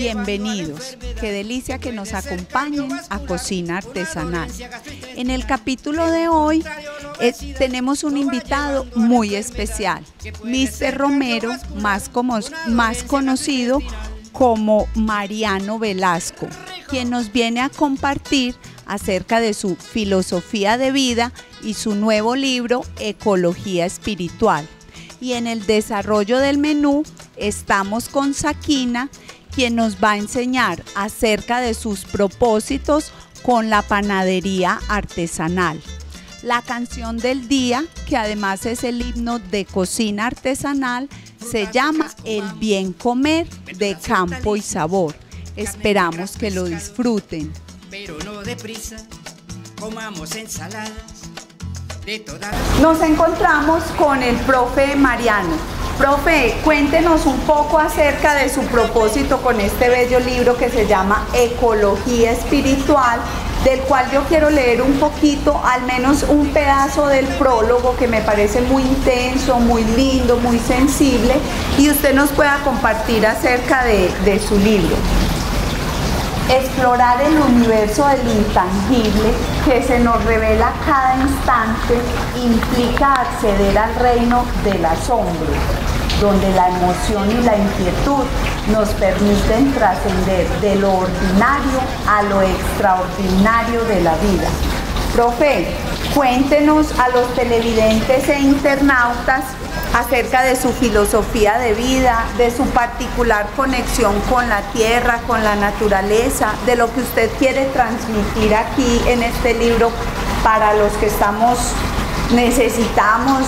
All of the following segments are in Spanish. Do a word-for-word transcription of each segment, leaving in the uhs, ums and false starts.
Bienvenidos, qué delicia que nos acompañen a Cocina Artesanal. En el capítulo de hoy eh, tenemos un invitado muy especial, míster Romero, más, como, más conocido como Mariano Velasco, quien nos viene a compartir acerca de su filosofía de vida y su nuevo libro Ecología Espiritual. Y en el desarrollo del menú estamos con Sakina, quien nos va a enseñar acerca de sus propósitos con la panadería artesanal. La canción del día, que además es el himno de cocina artesanal, se llama El Bien Comer de Campo y Sabor. Esperamos que lo disfruten. Pero no deprisa, comamos ensaladas de todas. Nos encontramos con el profe Mariano. Profe, cuéntenos un poco acerca de su propósito con este bello libro que se llama Ecología Espiritual, del cual yo quiero leer un poquito, al menos un pedazo del prólogo, que me parece muy intenso, muy lindo, muy sensible, y usted nos pueda compartir acerca de, de su libro. Explorar el universo del intangible que se nos revela cada instante implica acceder al reino del asombro, donde la emoción y la inquietud nos permiten trascender de lo ordinario a lo extraordinario de la vida. Profe, cuéntenos a los televidentes e internautas acerca de su filosofía de vida, de su particular conexión con la tierra, con la naturaleza, de lo que usted quiere transmitir aquí en este libro para los que estamos, necesitamos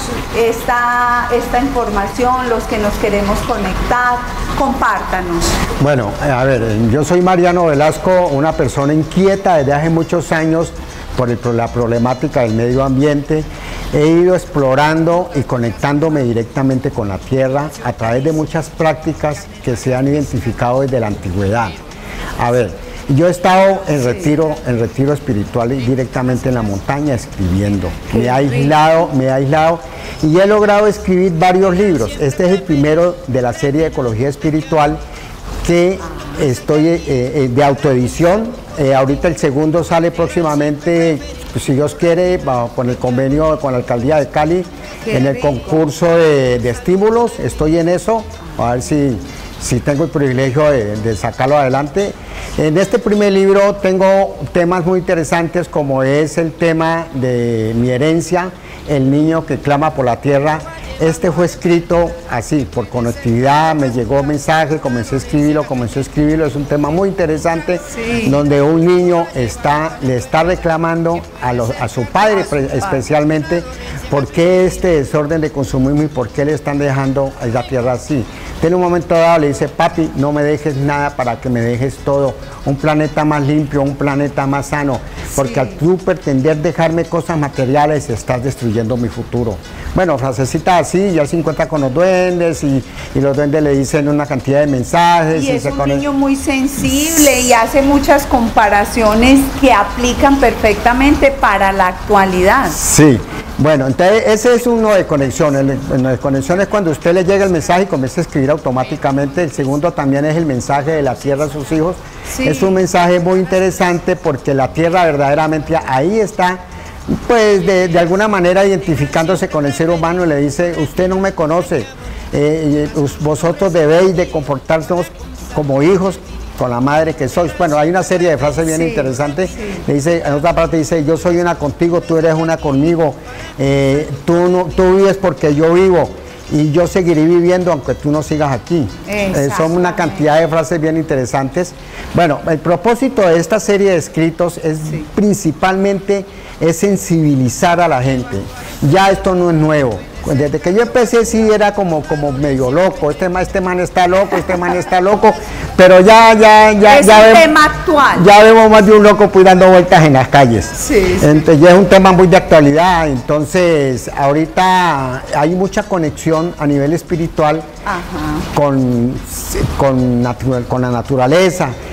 esta, esta información, los que nos queremos conectar. Compártanos. Bueno, a ver, yo soy Mariano Velasco, una persona inquieta desde hace muchos años por el, la problemática del medio ambiente. He ido explorando y conectándome directamente con la tierra a través de muchas prácticas que se han identificado desde la antigüedad. A ver, yo he estado en retiro, en retiro espiritual y directamente en la montaña escribiendo. Me he aislado, me he aislado y he logrado escribir varios libros. Este es el primero de la serie de Ecología Espiritual que estoy eh, eh, de autoedición. Eh, ahorita el segundo sale próximamente, pues, si Dios quiere, con el convenio con la Alcaldía de Cali, Qué en el rico. concurso de, de estímulos. Estoy en eso, a ver si, si tengo el privilegio de, de sacarlo adelante. En este primer libro tengo temas muy interesantes, como es el tema de mi herencia, el niño que clama por la tierra. Este fue escrito así, por conectividad, me llegó mensaje, comencé a escribirlo, comencé a escribirlo, es un tema muy interesante, sí. Donde un niño está, le está reclamando a, los, a su padre, a su padre especialmente, por qué este desorden de consumismo y por qué le están dejando a la tierra así. En un momento dado le dice, papi, no me dejes nada para que me dejes todo, un planeta más limpio, un planeta más sano, porque sí. Al tú pretender dejarme cosas materiales, estás destruyendo mi futuro. Bueno, frasecita así, ya se encuentra con los duendes y, y los duendes le dicen una cantidad de mensajes. Y, y es se un conecta. niño muy sensible y hace muchas comparaciones que aplican perfectamente para la actualidad. Sí. Bueno, entonces ese es uno de conexión. El, el de conexión es cuando usted le llega el mensaje y comienza a escribir automáticamente. El segundo también es el mensaje de la tierra a sus hijos. Sí. Es un mensaje muy interesante porque la tierra verdaderamente ahí está, pues de, de alguna manera identificándose con el ser humano y le dice, usted no me conoce, eh, vosotros debéis de comportarnos como hijos con la madre que sois. Bueno, hay una serie de frases bien sí, interesantes. Sí. Le dice, en otra parte dice, yo soy una contigo, tú eres una conmigo, eh, tú, no, tú vives porque yo vivo y yo seguiré viviendo aunque tú no sigas aquí. Eh, son una cantidad de frases bien interesantes. Bueno, el propósito de esta serie de escritos es sí. principalmente es sensibilizar a la gente. Ya esto no es nuevo. Desde que yo empecé sí era como, como medio loco, este, este man está loco, este man está loco, pero ya, ya, ya, es ya, un vemos, tema actual. Ya vemos más de un loco pues dando vueltas en las calles. Sí, sí. Entonces ya es un tema muy de actualidad, entonces ahorita hay mucha conexión a nivel espiritual. Ajá. Con, con, natu con la naturaleza.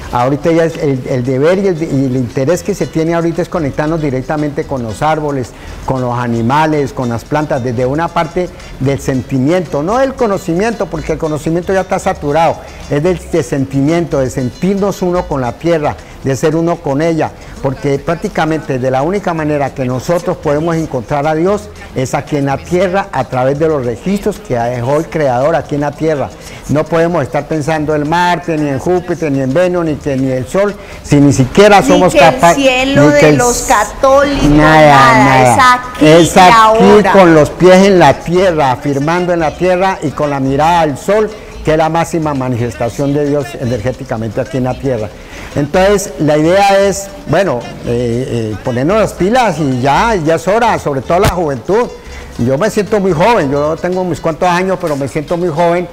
Ahorita ya es el, el deber y el, y el interés que se tiene ahorita es conectarnos directamente con los árboles, con los animales, con las plantas, desde una parte del sentimiento, no del conocimiento, porque el conocimiento ya está saturado, es del, del sentimiento, de sentirnos uno con la tierra, de ser uno con ella, porque prácticamente de la única manera que nosotros podemos encontrar a Dios es aquí en la tierra, a través de los registros que dejó el Creador aquí en la tierra. No podemos estar pensando en Marte, ni en Júpiter, ni en Venus, ni que ni el Sol, si ni siquiera somos capaces. Ni que el cielo de los católicos, nada, nada, nada. es aquí, es aquí ahora. Con los pies en la tierra, afirmando en la tierra y con la mirada al Sol, que es la máxima manifestación de Dios energéticamente aquí en la tierra. Entonces, la idea es, bueno, eh, eh, ponernos las pilas y ya, ya es hora, sobre todo la juventud. Yo me siento muy joven, yo tengo mis cuantos años, pero me siento muy joven,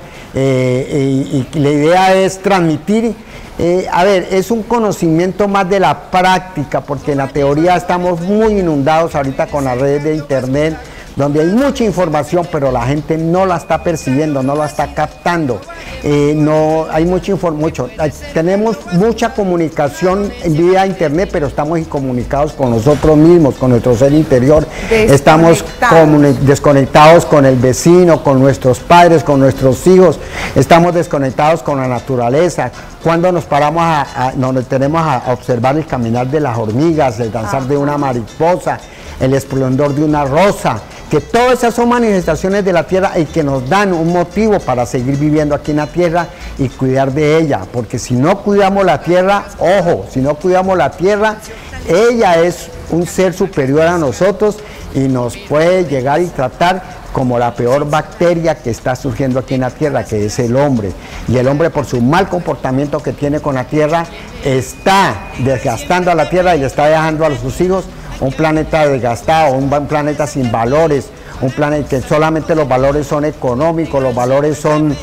eh, y, y la idea es transmitir, eh, a ver, es un conocimiento más de la práctica, porque en la teoría estamos muy inundados ahorita con las redes de internet, donde hay mucha información, pero la gente no la está percibiendo, no la está captando. Eh, no, hay mucha información, tenemos mucha comunicación vía internet, pero estamos incomunicados con nosotros mismos, con nuestro ser interior. Estamos desconectados con el vecino, con nuestros padres, con nuestros hijos, estamos desconectados con la naturaleza. Cuando nos paramos a, a nos tenemos a observar el caminar de las hormigas, el danzar Ajá. de una mariposa, el esplendor de una rosa, que todas esas son manifestaciones de la tierra y que nos dan un motivo para seguir viviendo aquí en la tierra y cuidar de ella, porque si no cuidamos la tierra, ojo, si no cuidamos la tierra, ella es un ser superior a nosotros y nos puede llegar y tratar como la peor bacteria que está surgiendo aquí en la tierra, que es el hombre. Y el hombre, por su mal comportamiento que tiene con la tierra, está desgastando a la tierra y le está dejando a sus hijos un planeta desgastado, un planeta sin valores, un planeta que solamente los valores son económicos, los valores son,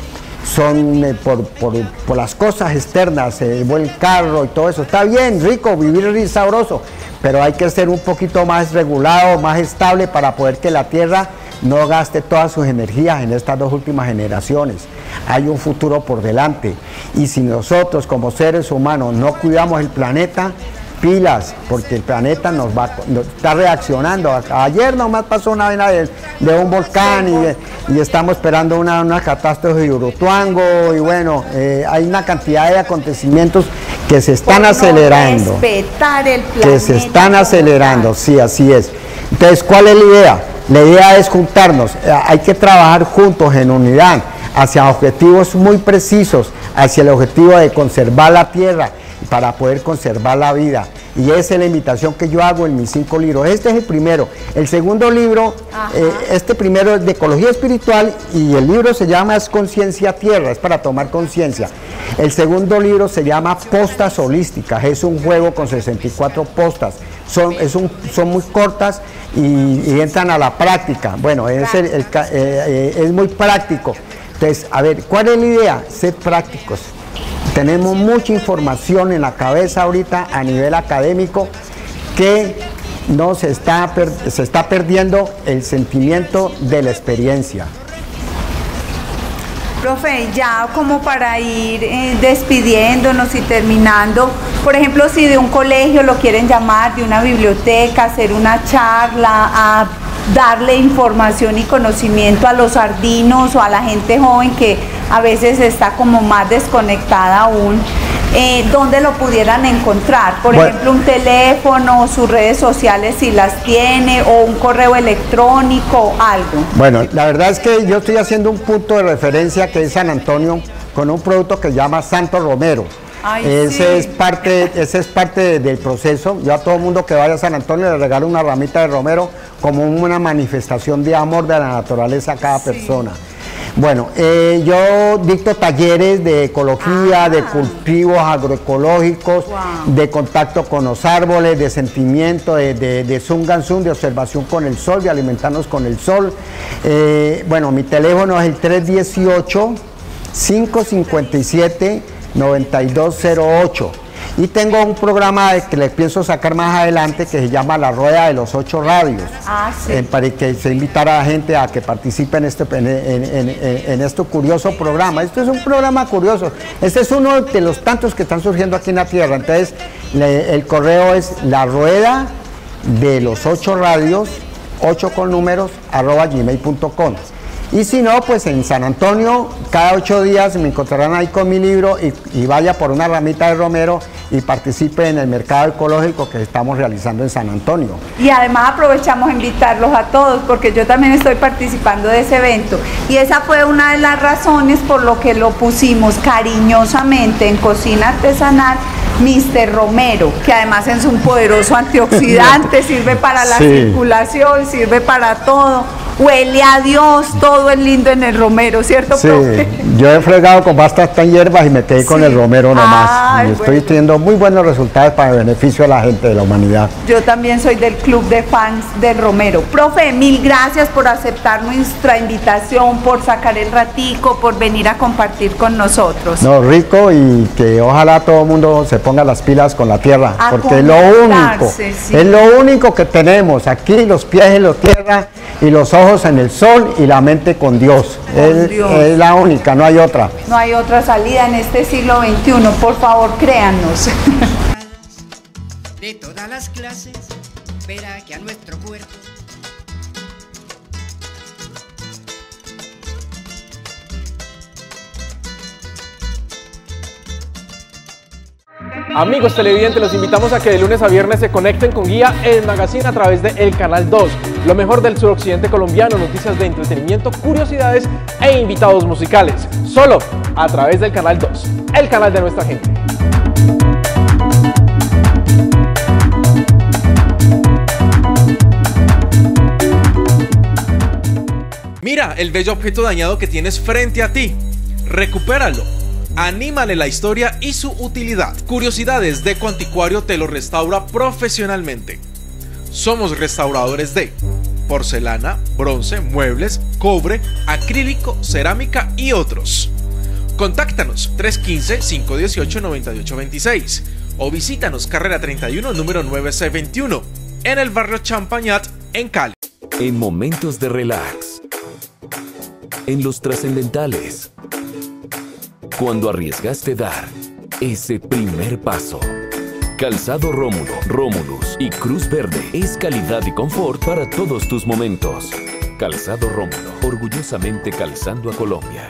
son eh, por, por, por las cosas externas, el buen carro y todo eso. Está bien, rico, vivir sabroso, pero hay que ser un poquito más regulado, más estable para poder que la tierra no gaste todas sus energías en estas dos últimas generaciones. Hay un futuro por delante y si nosotros como seres humanos no cuidamos el planeta, pilas, porque el planeta nos va nos está reaccionando. Ayer nomás pasó una vena de, de un volcán y, y estamos esperando una, una catástrofe de Urutuango y bueno, eh, hay una cantidad de acontecimientos que se están Por acelerando. No respetar el planeta, que se están acelerando, sí, así es. Entonces, ¿cuál es la idea? La idea es juntarnos, hay que trabajar juntos en unidad hacia objetivos muy precisos, hacia el objetivo de conservar la tierra, para poder conservar la vida. Y esa es la invitación que yo hago en mis cinco libros. Este es el primero. El segundo libro, eh, este primero es de ecología espiritual y el libro se llama Es Conciencia Tierra, es para tomar conciencia. El segundo libro se llama Postas Holísticas, es un juego con sesenta y cuatro postas. Son, es un, son muy cortas y, y entran a la práctica. Bueno, es, el, el, eh, eh, es muy práctico. Entonces, a ver, ¿cuál es la idea? Ser prácticos. Tenemos mucha información en la cabeza ahorita a nivel académico que no se está, se está perdiendo el sentimiento de la experiencia. Profe, ya como para ir eh, despidiéndonos y terminando, por ejemplo, si de un colegio lo quieren llamar, de una biblioteca, hacer una charla, a darle información y conocimiento a los sardinos o a la gente joven que a veces está como más desconectada aún, eh, ¿dónde lo pudieran encontrar? Por bueno. ejemplo, un teléfono, sus redes sociales si las tiene, o un correo electrónico, algo. Bueno, la verdad es que yo estoy haciendo un punto de referencia que es San Antonio con un producto que se llama Santo Romero. Ay, ese, sí. es parte, ese es parte de, del proceso. Yo a todo el mundo que vaya a San Antonio le regalo una ramita de romero como una manifestación de amor de la naturaleza a cada sí. persona. Bueno, eh, yo dicto talleres de ecología, ah. de cultivos agroecológicos, wow. de contacto con los árboles, de sentimiento, de, de, de Zunganzún, de observación con el sol, de alimentarnos con el sol. Eh, bueno, mi teléfono es el tres uno ocho, cinco cinco siete, nueve dos cero ocho Y tengo un programa que les pienso sacar más adelante que se llama La Rueda de los Ocho Radios, ah, sí. eh, para que se invitara a la gente a que participe en este, en, en, en, en este curioso programa. Este es un programa curioso, este es uno de los tantos que están surgiendo aquí en la tierra. Entonces le, el correo es La Rueda de los Ocho Radios, ocho con números, arroba gmail punto com. Y si no, pues en San Antonio, cada ocho días me encontrarán ahí con mi libro y, y vaya por una ramita de romero y participe en el mercado ecológico que estamos realizando en San Antonio. Y además aprovechamos a invitarlos a todos, porque yo también estoy participando de ese evento. Y esa fue una de las razones por lo que lo pusimos cariñosamente en Cocina Artesanal, mister Romero, que además es un poderoso antioxidante, sirve para la sí. circulación, sirve para todo. Huele a Dios, todo es lindo en el romero, ¿cierto, sí, profe? Yo he fregado con bastantes hierbas y me quedé sí. con el romero nomás. Ay, y estoy bueno. teniendo muy buenos resultados para el beneficio de la gente, de la humanidad. Yo también soy del club de fans del romero. Profe, mil gracias por aceptar nuestra invitación, por sacar el ratico, por venir a compartir con nosotros. No, rico, y que ojalá todo el mundo se ponga las pilas con la tierra, a porque es lo único, sí. es lo único que tenemos aquí, los pies en la tierra y los ojos en el sol y la mente con Dios. Con es, Dios. Es la única, no hay otra. No hay otra salida en este siglo veintiuno, por favor, créannos. De todas las clases, verá que a nuestro cuerpo Amigos televidentes, los invitamos a que de lunes a viernes se conecten con Guía El Magazine a través de El Canal dos. Lo mejor del suroccidente colombiano, noticias de entretenimiento, curiosidades e invitados musicales. Solo a través del Canal dos, el canal de nuestra gente. Mira el bello objeto dañado que tienes frente a ti. Recupéralo. Anímale la historia y su utilidad. Curiosidades de Ecoanticuario te lo restaura profesionalmente. Somos restauradores de porcelana, bronce, muebles, cobre, acrílico, cerámica y otros. Contáctanos tres uno cinco, cinco uno ocho, nueve ocho dos seis o visítanos carrera treinta y uno, número nueve C veintiuno, en el barrio Champañat, en Cali. En momentos de relax, en los trascendentales, cuando arriesgaste dar ese primer paso. Calzado Rómulo, Rómulus y Cruz Verde es calidad y confort para todos tus momentos. Calzado Rómulo, orgullosamente calzando a Colombia.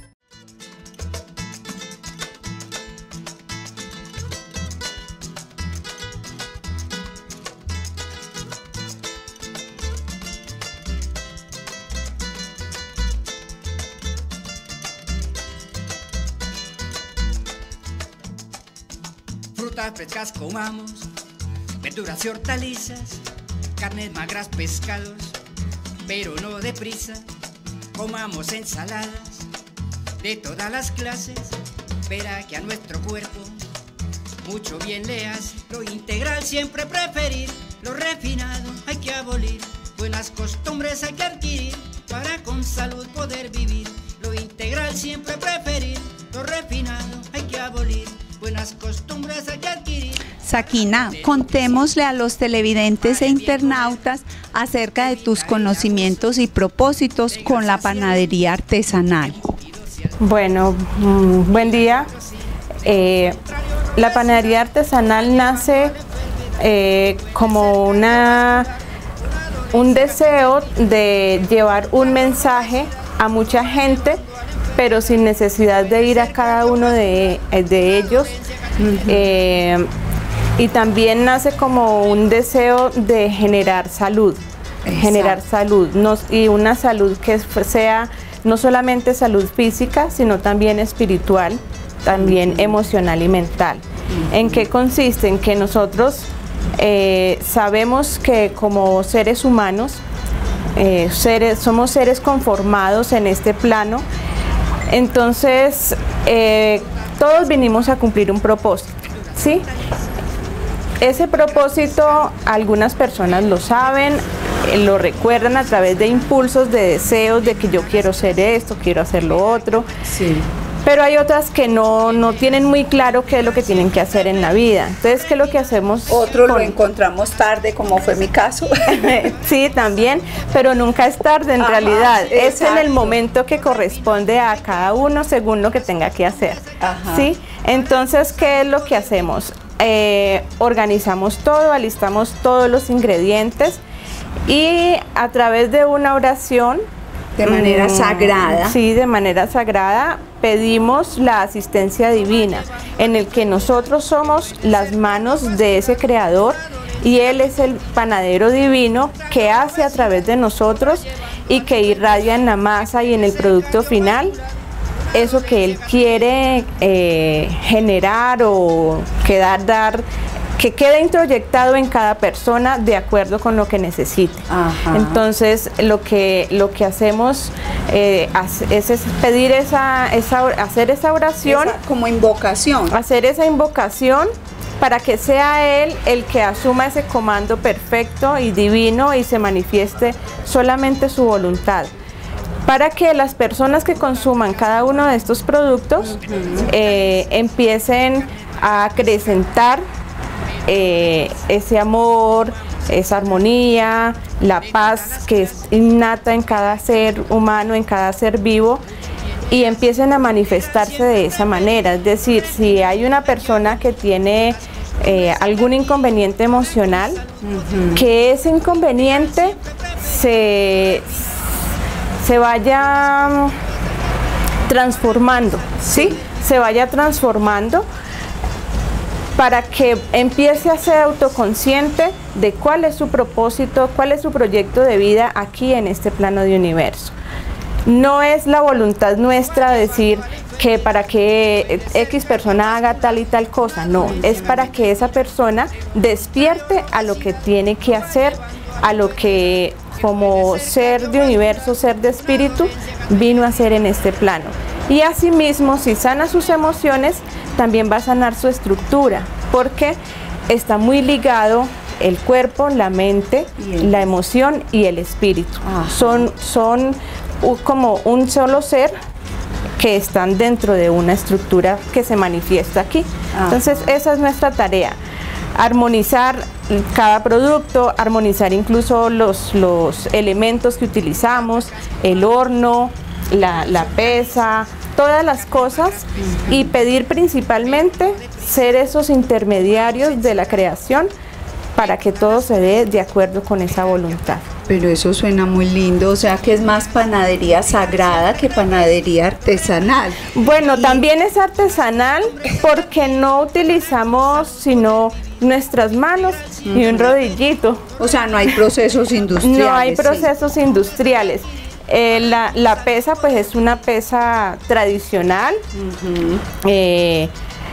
Frutas frescas comamos, verduras y hortalizas, carnes magras, pescados, pero no deprisa. Comamos ensaladas de todas las clases, verá que a nuestro cuerpo mucho bien le hace. Lo integral siempre preferir, lo refinado hay que abolir, buenas costumbres hay que adquirir para con salud poder vivir. Lo integral siempre preferir, lo refinado hay que abolir, buenas costumbres hay que adquirir. Sakina, contémosle a los televidentes e internautas acerca de tus conocimientos y propósitos con la panadería artesanal. Bueno, mmm, buen día. Eh, la panadería artesanal nace eh, como una, un deseo de llevar un mensaje a mucha gente, pero sin necesidad de ir a cada uno de, de ellos. Uh-huh. eh, y también nace como un deseo de generar salud, Exacto. generar salud, no, y una salud que sea no solamente salud física, sino también espiritual, también uh-huh. emocional y mental. Uh-huh. ¿En qué consiste? En que nosotros eh, sabemos que como seres humanos, eh, seres, somos seres conformados en este plano. Entonces, eh, todos vinimos a cumplir un propósito, ¿sí? Ese propósito, algunas personas lo saben, eh, lo recuerdan a través de impulsos, de deseos, de que yo quiero ser esto, quiero hacer lo otro. Sí. pero hay otras que no, no tienen muy claro qué es lo que tienen que hacer en la vida. Entonces, ¿qué es lo que hacemos? Otro con... lo encontramos tarde, como fue mi caso. Sí, también, pero nunca es tarde en Ajá, realidad. Es exacto. en el momento que corresponde a cada uno según lo que tenga que hacer. Ajá. ¿Sí? Entonces, ¿qué es lo que hacemos? Eh, organizamos todo, alistamos todos los ingredientes y a través de una oración de manera mmm, sagrada sí, de manera sagrada pedimos la asistencia divina, en el que nosotros somos las manos de ese creador y él es el panadero divino que hace a través de nosotros y que irradia en la masa y en el producto final eso que él quiere eh, generar o quedar, dar, que quede introyectado en cada persona de acuerdo con lo que necesite. Ajá. Entonces, lo que, lo que hacemos eh, es, es pedir esa, esa, hacer esa oración. Esa, como invocación. Hacer esa invocación para que sea él el que asuma ese comando perfecto y divino y se manifieste solamente su voluntad, para que las personas que consuman cada uno de estos productos uh-huh. eh, empiecen a acrecentar eh, ese amor, esa armonía, la paz que es innata en cada ser humano, en cada ser vivo, y empiecen a manifestarse de esa manera. Es decir, si hay una persona que tiene eh, algún inconveniente emocional, uh-huh. que ese inconveniente se... se vaya transformando, ¿sí? Se vaya transformando para que empiece a ser autoconsciente de cuál es su propósito, cuál es su proyecto de vida aquí en este plano de universo. No es la voluntad nuestra decir que para que X persona haga tal y tal cosa, no, es para que esa persona despierte a lo que tiene que hacer, a lo que como ser de universo, ser de espíritu, vino a ser en este plano. Y asimismo, si sana sus emociones, también va a sanar su estructura, porque está muy ligado el cuerpo, la mente, la emoción y el espíritu. Ajá. Son, son como un solo ser que están dentro de una estructura que se manifiesta aquí. Ajá. Entonces, esa es nuestra tarea. Armonizar cada producto, armonizar incluso los, los elementos que utilizamos, el horno, la, la pesa, todas las cosas, uh-huh. y pedir principalmente ser esos intermediarios de la creación para que todo se dé de acuerdo con esa voluntad. Pero eso suena muy lindo, o sea que es más panadería sagrada que panadería artesanal. Bueno, y... también es artesanal porque no utilizamos sino nuestras manos uh-huh. y un rodillito. O sea, no hay procesos industriales. No hay procesos sí. industriales. Eh, la, la pesa pues es una pesa tradicional. Uh-huh. eh,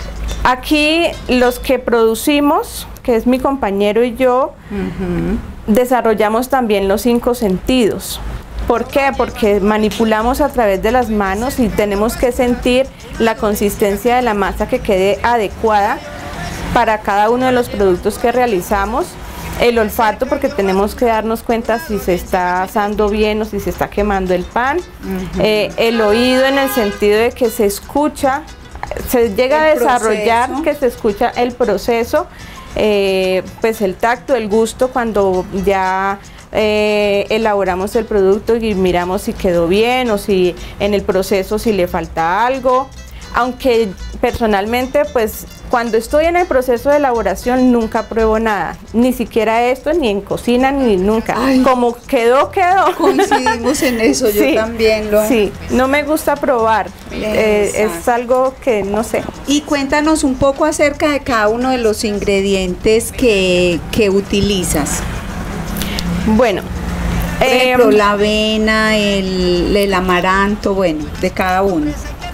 aquí los que producimos, que es mi compañero y yo, uh-huh. desarrollamos también los cinco sentidos. ¿Por qué? Porque manipulamos a través de las manos y tenemos que sentir la consistencia de la masa que quede adecuada para cada uno de los productos que realizamos. El olfato, porque tenemos que darnos cuenta si se está asando bien o si se está quemando el pan. Uh-huh. eh, el oído, en el sentido de que se escucha, se llega a desarrollar proceso. que se escucha el proceso. Eh, pues el tacto, el gusto, cuando ya eh, elaboramos el producto y miramos si quedó bien o si en el proceso si le falta algo. Aunque personalmente pues cuando estoy en el proceso de elaboración nunca pruebo nada, ni siquiera esto, ni en cocina, ni nunca. Ay, como quedó, quedó. Coincidimos en eso, yo sí, también lo... Sí, no me gusta probar, eh, es algo que no sé. Y cuéntanos un poco acerca de cada uno de los ingredientes que, que utilizas. Bueno, por ejemplo, eh, la avena, el, el amaranto, bueno, de cada uno.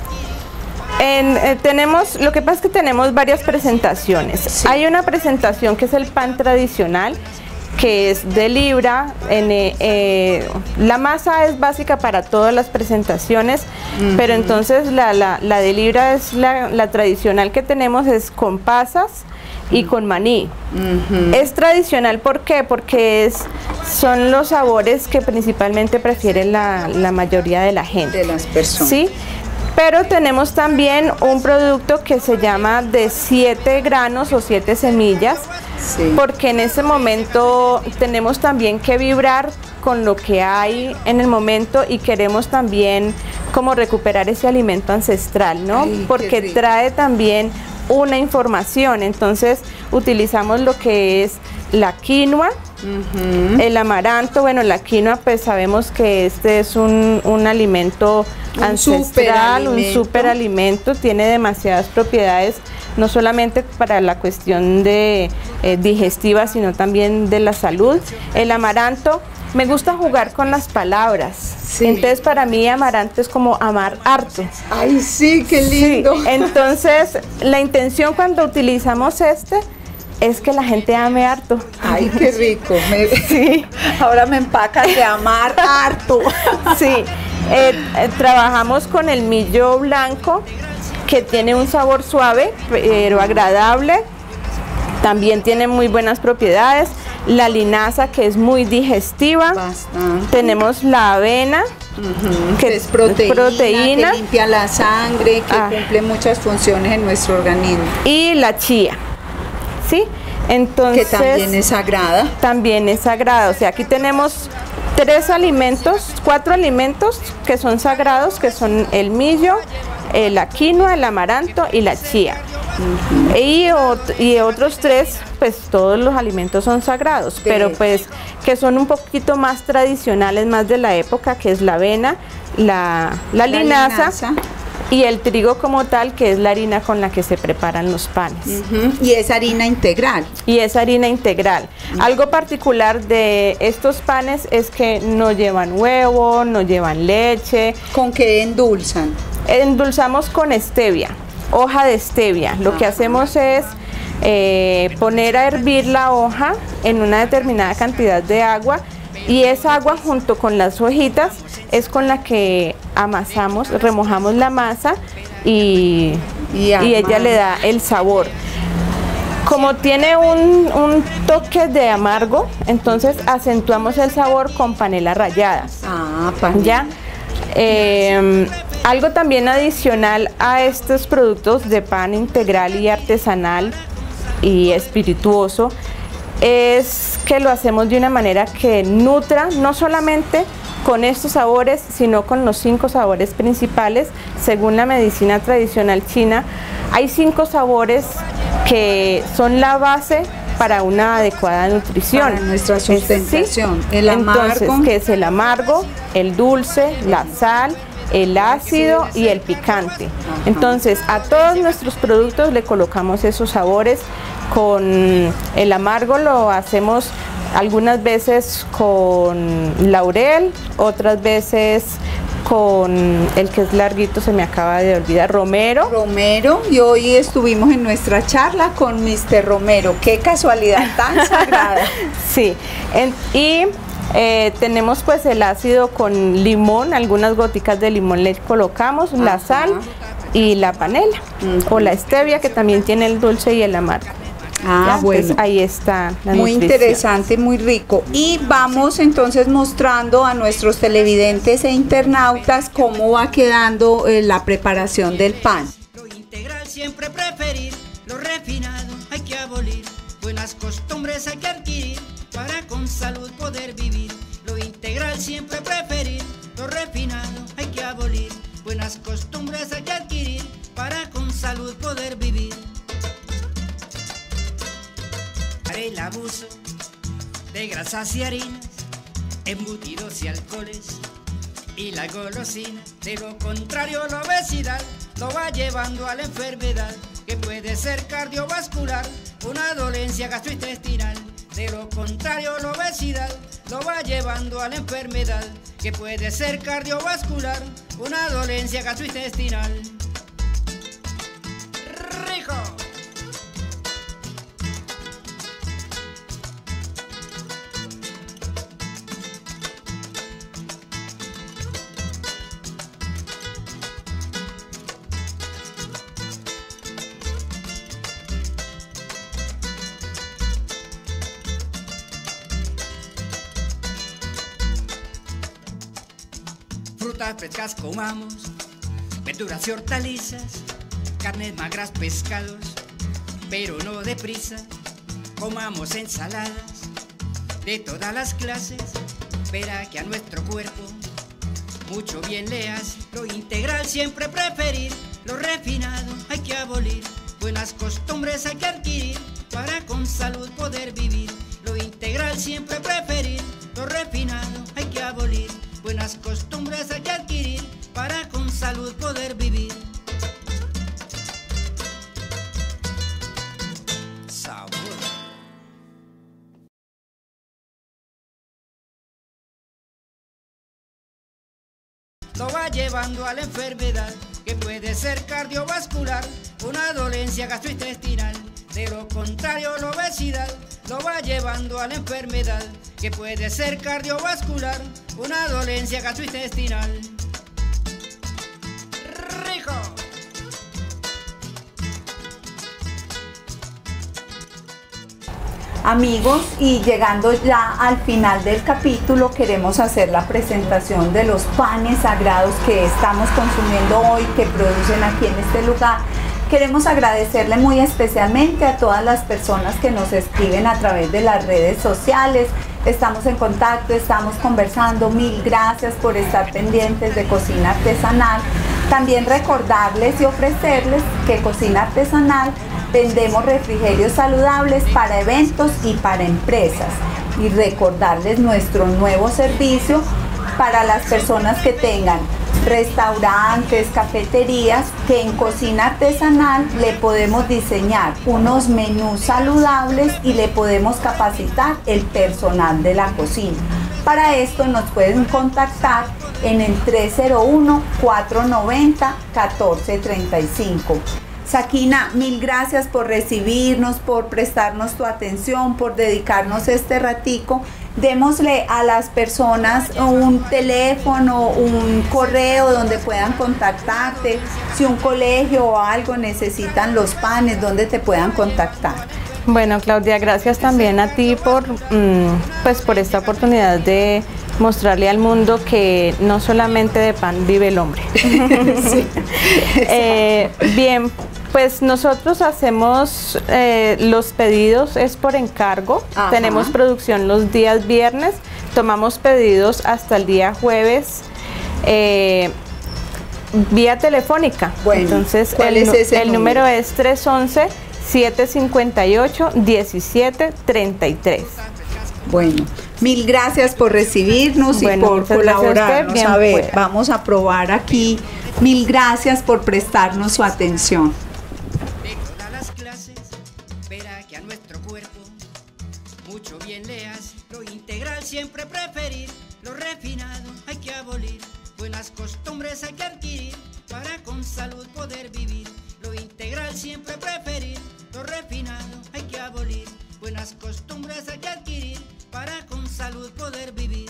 En, eh, tenemos, lo que pasa es que tenemos varias presentaciones. Sí. Hay una presentación que es el pan tradicional, que es de libra. En, eh, eh, la masa es básica para todas las presentaciones, uh-huh. pero entonces la, la, la de libra es la, la tradicional que tenemos, es con pasas y con maní. Uh-huh. Es tradicional, ¿por qué? Porque es, son los sabores que principalmente prefiere la, la mayoría de la gente. De las personas. ¿Sí? Pero tenemos también un producto que se llama de siete granos o siete semillas, sí. Porque en ese momento tenemos también que vibrar con lo que hay en el momento y queremos también como recuperar ese alimento ancestral, ¿no? Ay, porque trae también una información. Entonces utilizamos lo que es la quinoa, uh-huh. el amaranto. Bueno, la quinoa pues sabemos que este es un, un alimento un ancestral, super un superalimento, tiene demasiadas propiedades, no solamente para la cuestión de eh, digestiva, sino también de la salud. El amaranto, me gusta jugar con las palabras, sí. Entonces para mí amaranto es como amar harto. Ay, sí, qué lindo. Sí. Entonces la intención cuando utilizamos este es que la gente ame harto. Ay, qué rico. Me, sí. Ahora me empacas de amar harto. Sí. Eh, eh, trabajamos con el millo blanco, que tiene un sabor suave, pero agradable. También tiene muy buenas propiedades. La linaza, que es muy digestiva. Bastante. Tenemos la avena, uh-huh. que, que es proteína, proteína, que limpia la sangre, que ah. cumple muchas funciones en nuestro organismo. Y la chía. ¿Sí? Entonces, que también es sagrada. También es sagrada. O sea, aquí tenemos tres alimentos, cuatro alimentos que son sagrados, que son el millo, eh, la quinoa, el amaranto y la chía. Uh-huh. y, ot y otros tres, pues todos los alimentos son sagrados, sí. Pero pues que son un poquito más tradicionales, más de la época, que es la avena, la, la, la linaza, linaza y el trigo como tal, que es la harina con la que se preparan los panes. Uh-huh. Y es harina integral. Y es harina integral. Uh-huh. Algo particular de estos panes es que no llevan huevo, no llevan leche. ¿Con qué endulzan? Endulzamos con stevia, hoja de stevia. Lo uh-huh. que hacemos es eh, poner a hervir la hoja en una determinada cantidad de agua, y esa agua junto con las hojitas es con la que amasamos, remojamos la masa y, y, y ella le da el sabor. Como tiene un, un toque de amargo, entonces acentuamos el sabor con panela rallada. Ah, panela. ¿Ya? Eh, algo también adicional a estos productos de pan integral y artesanal y espirituoso es que lo hacemos de una manera que nutra no solamente con estos sabores, sino con los cinco sabores principales. Según la medicina tradicional china, hay cinco sabores que son la base para una adecuada nutrición. Para nuestra sustentación. ¿Sí? El amargo. Entonces, que es el amargo, el dulce, la sal, el ácido y el picante. Ajá. Entonces, a todos nuestros productos le colocamos esos sabores. Con el amargo lo hacemos algunas veces con laurel, otras veces con el que es larguito, se me acaba de olvidar, romero. Romero, y hoy estuvimos en nuestra charla con mister Romero. ¡Qué casualidad tan sagrada! Sí, en, y eh, tenemos pues el ácido con limón, algunas goticas de limón le colocamos, ajá, la sal y la panela, uh-huh, o la stevia, que también tiene el dulce y el amargo. Ah, ya, bueno. Ahí está la muy nutrición. Interesante, muy rico. Y vamos entonces mostrando a nuestros televidentes e internautas cómo va quedando eh, la preparación del pan. Lo integral siempre preferir, lo refinado hay que abolir, buenas costumbres hay que adquirir para con salud poder vivir. Lo integral siempre preferir, lo refinado hay que abolir, buenas costumbres hay que adquirir para con salud poder vivir. El abuso de grasas y harinas, embutidos y alcoholes y la golosina. De lo contrario, la obesidad lo va llevando a la enfermedad que puede ser cardiovascular, una dolencia gastrointestinal. De lo contrario, la obesidad lo va llevando a la enfermedad que puede ser cardiovascular, una dolencia gastrointestinal. ¡Rico! Frutas frescas comamos, verduras y hortalizas, carnes magras, pescados, pero no deprisa. Comamos ensaladas de todas las clases, verá que a nuestro cuerpo mucho bien le hace. Lo integral siempre preferir, lo refinado hay que abolir. Buenas costumbres hay que adquirir para con salud poder vivir. Lo integral siempre preferir, lo refinado hay que abolir. Buenas costumbres hay que adquirir para con salud poder vivir. Sabor. Lo va llevando a la enfermedad que puede ser cardiovascular, una dolencia gastrointestinal. De lo contrario, la obesidad lo va llevando a la enfermedad que puede ser cardiovascular, una dolencia gastrointestinal. ¡Rico! Amigos, y llegando ya al final del capítulo, queremos hacer la presentación de los panes sagrados que estamos consumiendo hoy, que producen aquí en este lugar. Queremos agradecerle muy especialmente a todas las personas que nos escriben a través de las redes sociales. Estamos en contacto, estamos conversando. Mil gracias por estar pendientes de Cocina Artesanal. También recordarles y ofrecerles que Cocina Artesanal vendemos refrigerios saludables para eventos y para empresas. Y recordarles nuestro nuevo servicio para las personas que tengan restaurantes, cafeterías, que en Cocina Artesanal le podemos diseñar unos menús saludables y le podemos capacitar el personal de la cocina. Para esto nos pueden contactar en el tres cero uno, cuatro nueve cero, uno cuatro tres cinco. Sakina, mil gracias por recibirnos, por prestarnos tu atención, por dedicarnos este ratico. Démosle a las personas un teléfono, un correo donde puedan contactarte. Si un colegio o algo necesitan los panes, ¿dónde te puedan contactar? Bueno, Claudia, gracias también a ti por, mmm, pues por esta oportunidad de mostrarle al mundo que no solamente de pan vive el hombre. Sí. eh, bien, pues nosotros hacemos eh, los pedidos, es por encargo. Ajá. Tenemos producción los días viernes, tomamos pedidos hasta el día jueves, eh, vía telefónica. Bueno, entonces ¿cuál el, es ese el número? número es tres once, siete cincuenta y ocho, diecisiete treinta y tres. Bueno, mil gracias por recibirnos bueno, y por colaborarnos. A, a ver, fuera. Vamos a probar aquí. Mil gracias por prestarnos su atención. De todas las clases, verá que a nuestro cuerpo mucho bien le hace. Lo integral siempre preferir, lo refinado hay que abolir. Buenas costumbres hay que adquirir para con salud poder vivir. Lo integral siempre preferir, lo refinado hay que abolir. Buenas costumbres hay que adquirir para con salud poder vivir.